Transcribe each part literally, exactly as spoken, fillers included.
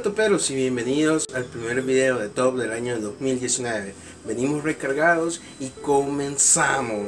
Hola toperos y bienvenidos al primer video de Top del año dos mil diecinueve. Venimos recargados y comenzamos.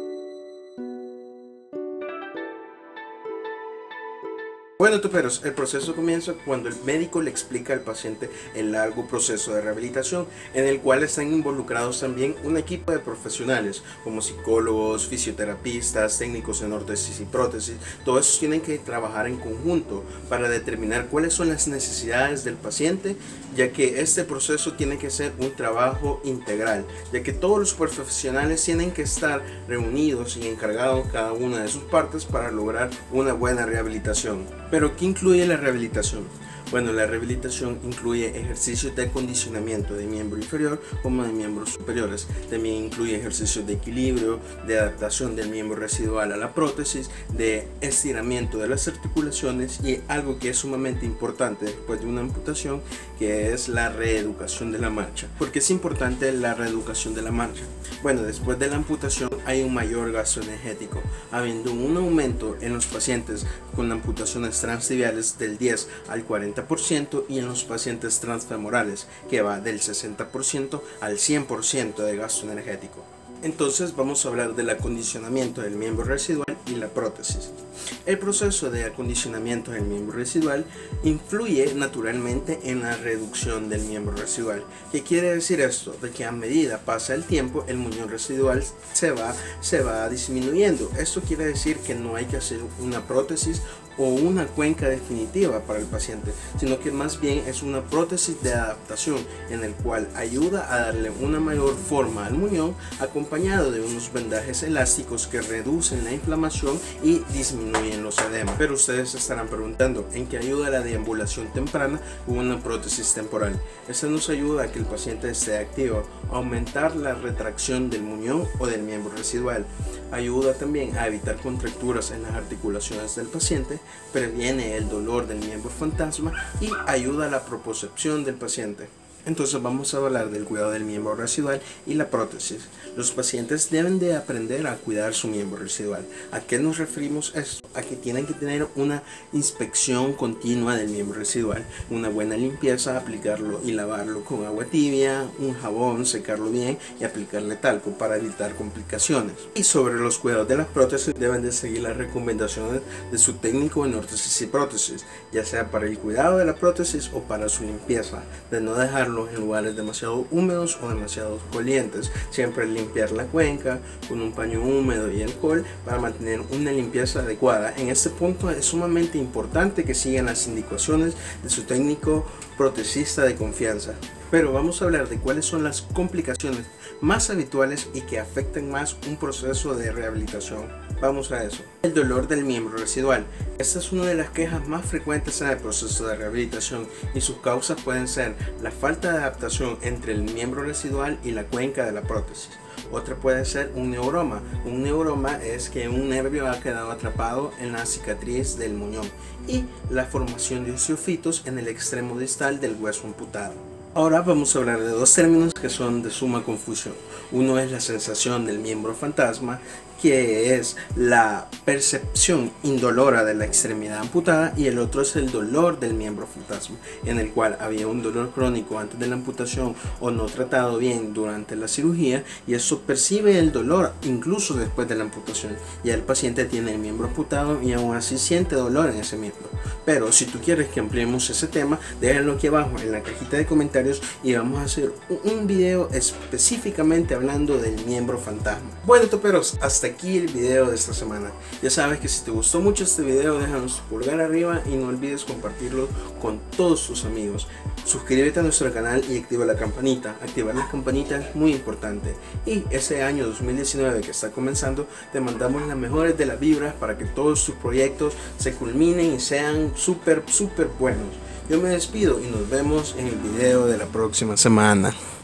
Bueno toperos, el proceso comienza cuando el médico le explica al paciente el largo proceso de rehabilitación, en el cual están involucrados también un equipo de profesionales como psicólogos, fisioterapistas, técnicos en órtesis y prótesis. Todos esos tienen que trabajar en conjunto para determinar cuáles son las necesidades del paciente, ya que este proceso tiene que ser un trabajo integral, ya que todos los profesionales tienen que estar reunidos y encargados cada una de sus partes para lograr una buena rehabilitación. Pero ¿qué incluye la rehabilitación? Bueno, la rehabilitación incluye ejercicios de acondicionamiento de miembro inferior como de miembros superiores. También incluye ejercicios de equilibrio, de adaptación del miembro residual a la prótesis, de estiramiento de las articulaciones y algo que es sumamente importante después de una amputación, que es la reeducación de la marcha. ¿Por qué es importante la reeducación de la marcha? Bueno, después de la amputación hay un mayor gasto energético, habiendo un aumento en los pacientes con amputaciones transtibiales del diez al cuarenta por ciento y en los pacientes transfemorales que va del sesenta por ciento al cien por ciento de gasto energético. Entonces vamos a hablar del acondicionamiento del miembro residual y la prótesis. El proceso de acondicionamiento del miembro residual influye naturalmente en la reducción del miembro residual. ¿Qué quiere decir esto? De que a medida pasa el tiempo el muñón residual se va, se va disminuyendo. Esto quiere decir que no hay que hacer una prótesis o una cuenca definitiva para el paciente, sino que más bien es una prótesis de adaptación en el cual ayuda a darle una mayor forma al muñón, acompañado de unos vendajes elásticos que reducen la inflamación y disminuyen los edemas. Pero ustedes se estarán preguntando, ¿en qué ayuda la deambulación temprana o una prótesis temporal? Esta nos ayuda a que el paciente esté activo, aumentar la retracción del muñón o del miembro residual, ayuda también a evitar contracturas en las articulaciones del paciente, previene el dolor del miembro fantasma y ayuda a la propiocepción del paciente. Entonces vamos a hablar del cuidado del miembro residual y la prótesis. Los pacientes deben de aprender a cuidar su miembro residual. ¿A qué nos referimos esto? A que tienen que tener una inspección continua del miembro residual, una buena limpieza, aplicarlo y lavarlo con agua tibia, un jabón, secarlo bien y aplicarle talco para evitar complicaciones. Y sobre los cuidados de las prótesis, deben de seguir las recomendaciones de su técnico en órtesis y prótesis, ya sea para el cuidado de la prótesis o para su limpieza, de no dejarlo en lugares demasiado húmedos o demasiado calientes. Siempre limpiar la cuenca con un paño húmedo y alcohol para mantener una limpieza adecuada. En este punto es sumamente importante que sigan las indicaciones de su técnico protesista de confianza. Pero vamos a hablar de cuáles son las complicaciones más habituales y que afectan más un proceso de rehabilitación. Vamos a eso. El dolor del miembro residual. Esta es una de las quejas más frecuentes en el proceso de rehabilitación y sus causas pueden ser la falta de adaptación entre el miembro residual y la cuenca de la prótesis. Otra puede ser un neuroma. Un neuroma es que un nervio ha quedado atrapado en la cicatriz del muñón y la formación de osteofitos en el extremo distal del hueso amputado. Ahora vamos a hablar de dos términos que son de suma confusión. Uno es la sensación del miembro fantasma, que es la percepción indolora de la extremidad amputada, y el otro es el dolor del miembro fantasma, en el cual había un dolor crónico antes de la amputación o no tratado bien durante la cirugía, y eso percibe el dolor incluso después de la amputación. Ya el paciente tiene el miembro amputado y aún así siente dolor en ese miembro. Pero si tú quieres que ampliemos ese tema, déjenlo aquí abajo en la cajita de comentarios y vamos a hacer un video específicamente hablando del miembro fantasma. Bueno toperos, hasta aquí el video de esta semana. Ya sabes que si te gustó mucho este video, déjanos tu pulgar arriba y no olvides compartirlo con todos tus amigos. Suscríbete a nuestro canal y activa la campanita. Activar la campanita es muy importante. Y ese año dos mil diecinueve que está comenzando, te mandamos las mejores de las vibras para que todos tus proyectos se culminen y sean súper súper buenos. Yo me despido y nos vemos en el video de la próxima semana.